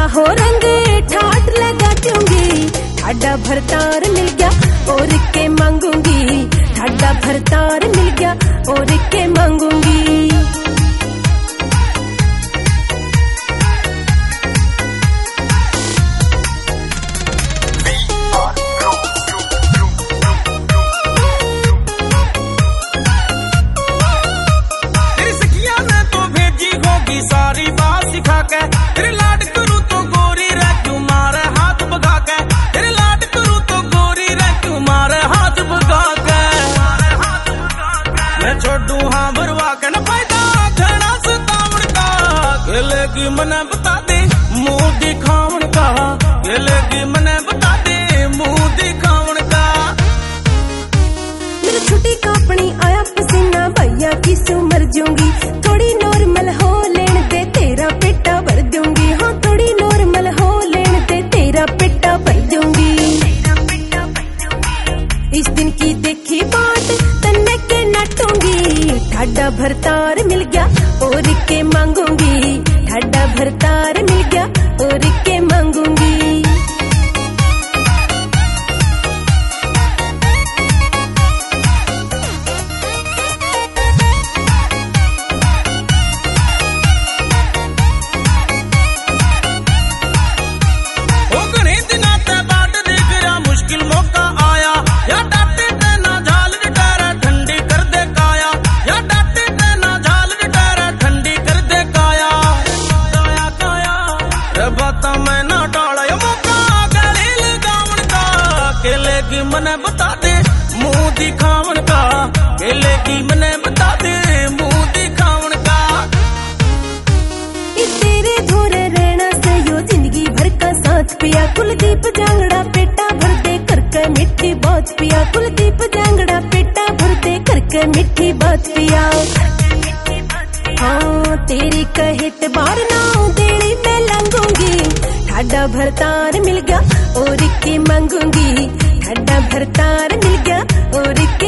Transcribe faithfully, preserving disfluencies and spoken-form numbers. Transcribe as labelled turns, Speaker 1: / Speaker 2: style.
Speaker 1: हो रंग ठाट लगा दूंगी, ठाडा भरतार मिल गया और के मांगूंगी, ठाडा भरतार मिल गया और के मांगूंगी।
Speaker 2: सारी बात सिखा के तेरे लाड करूं तो गोरी रह क्यों मारे हाथ भगा के, तेरे लाड करूं तो गोरी रह क्यों मारे हाथ भगा के। मैं छोड़ू हाँ भरवा के न फायदा घना सतावण का, खेलेगी मने बता दे मुंह दिखावण का, खेलेगी मने बता दे मुंह दिखावण का।
Speaker 1: मेरी छुट्टी कापनी आया पसीना भैया की सू मर जाऊंगी, थोड़ी नॉर्मल हो लेन दे तेरा पेटा भर दूंगी, हाँ थोड़ी नॉर्मल हो लेन दे तेरा पेटा भर दूंगी। इस दिन की देखी बात तन्ने के नटूंगी, ठाडा भरतार मिल गया और के मांगूंगी, ठाडा भरतार मिल गया और के मांगूंगी।
Speaker 2: खेलेगी मने बता दे मुंह दिखावण का, खेलेगी मने बता दे मुंह दिखावण का।
Speaker 1: इस तेरे धोरे रहना से यो जिंदगी भर का साथ पिया, कुलदीप जांगड़ा पेटा भर दे करके मिठी बात पिया, कुलदीप जांगड़ा पेटा भर दे करके मिठी बात पिया। हाँ तेरी कहित बार ना देड़ी मैं लंघूंगी, ठाडा भरतार मिल गया और के मांगूंगी, ठाडा भरतार मिल गया और के